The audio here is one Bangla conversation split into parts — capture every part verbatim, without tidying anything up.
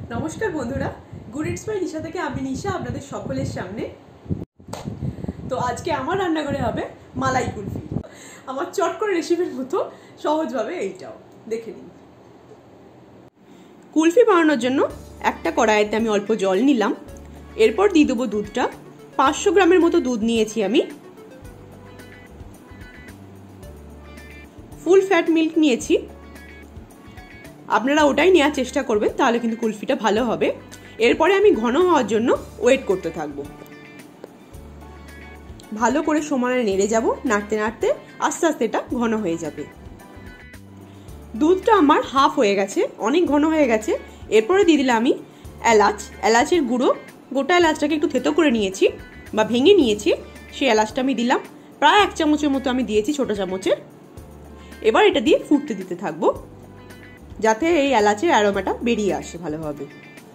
নমস্কার বন্ধুরা, গুড ইটস বাই নিশা থেকে আমি নিশা আপনাদের সকলের সামনে। তো আজকে আমার রান্নাঘরে হবে মালাই কুলফি। আমার চট করে রেসিপির মতো সহজভাবে এইটাও দেখে নিন। কুলফি বানানোর জন্য একটা কড়াইতে আমি অল্প জল নিলাম, এরপর দিয়ে দেবো দুধটা। পাঁচশো গ্রামের মতো দুধ নিয়েছি আমি। ফুল ফ্যাট মিল্ক নিয়েছি, আপনারা ওটাই নেওয়ার চেষ্টা করবেন, তাহলে কিন্তু কুলফিটা ভালো হবে। এরপরে আমি ঘন হওয়ার জন্য ওয়েট করতে থাকবো। ভালো করে সমানে নেড়ে যাব, নাড়তে নাড়তে আস্তে আস্তে এটা ঘন হয়ে যাবে। দুধটা আমার হাফ হয়ে গেছে, অনেক ঘন হয়ে গেছে। এরপরে দিয়ে দিলাম আমি এলাচ, এলাচের গুঁড়ো। গোটা এলাচটাকে একটু থেতো করে নিয়েছি বা ভেঙে নিয়েছি, সেই এলাচটা আমি দিলাম। প্রায় এক চামচের মতো আমি দিয়েছি, ছোট চামচের। এবার এটা দিয়ে ফুটতে দিতে থাকবো, যাতে এই এলাচের অ্যারোমাটা বেরিয়ে আসে ভালোভাবে।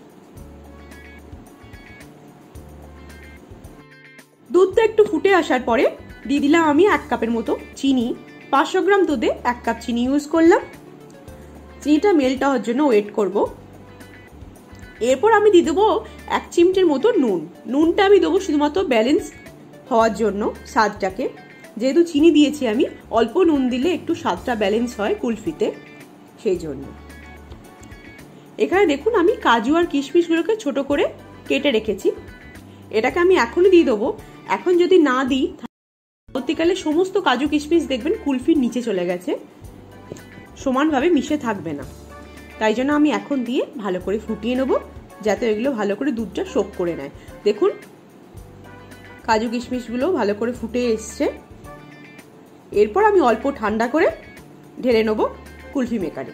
দুধটা একটু ফুটে আসার পরে দিয়ে দিলাম আমি এক কাপের মতো চিনি। পাঁচশো গ্রাম দুধে এক কাপ চিনি ইউজ করলাম। চিনিটা মেল্ট হওয়ার জন্য ওয়েট করব। এরপর আমি দিয়ে দেবো এক চিমটের মতো নুন। নুনটা আমি দেবো শুধুমাত্র ব্যালেন্স হওয়ার জন্য স্বাদটাকে। যেহেতু চিনি দিয়েছি আমি, অল্প নুন দিলে একটু স্বাদটা ব্যালেন্স হয় কুলফিতে, সেই জন্য। এখানে দেখুন আমি কাজু আর কিশমিশগুলোকে ছোট করে কেটে রেখেছি, এটাকে আমি এখনই দিয়ে দেবো। এখন যদি না দিই, পরবর্তীকালে সমস্ত কাজু কিশমিশ দেখবেন কুলফির নিচে চলে গেছে, সমানভাবে মিশে থাকবে না। তাই জন্য আমি এখন দিয়ে ভালো করে ফুটিয়ে নেবো, যাতে এগুলো ভালো করে দুধটা সোক করে নেয়। দেখুন কাজু কিশমিশগুলো ভালো করে ফুটে এসছে। এরপর আমি অল্প ঠান্ডা করে ঢেলে নেবো কুলফি মেকারে।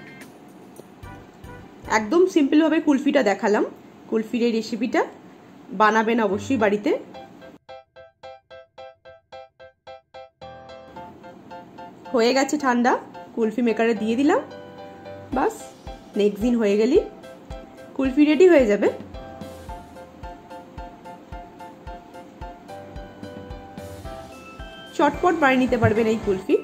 একদম সিম্পলভাবে কুলফিটা দেখালাম। কুলফির এই রেসিপিটা বানাবেন অবশ্যই বাড়িতে। হয়ে গেছে ঠান্ডা, কুলফি মেকারে দিয়ে দিলাম। বাস নেক্সট দিন হয়ে গেলেই কুলফি রেডি হয়ে যাবে। চটপট বানিয়ে নিতে পারবেন এই কুলফি।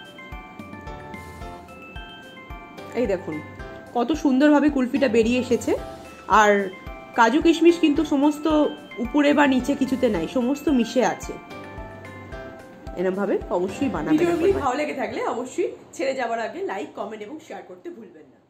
এই দেখুন কত সুন্দরভাবে কুলফিটা বেরিয়ে এসেছে। আর কাজু কিশমিশ কিন্তু সমস্ত উপরে বা নিচে কিছুতে নাই, সমস্ত মিশে আছে। এরকম ভাবে অবশ্যই বানাবেন। ভিডিওগুলি ভালো লেগে থাকলে অবশ্যই ছেড়ে যাওয়ার আগে লাইক, কমেন্ট এবং শেয়ার করতে ভুলবেন না।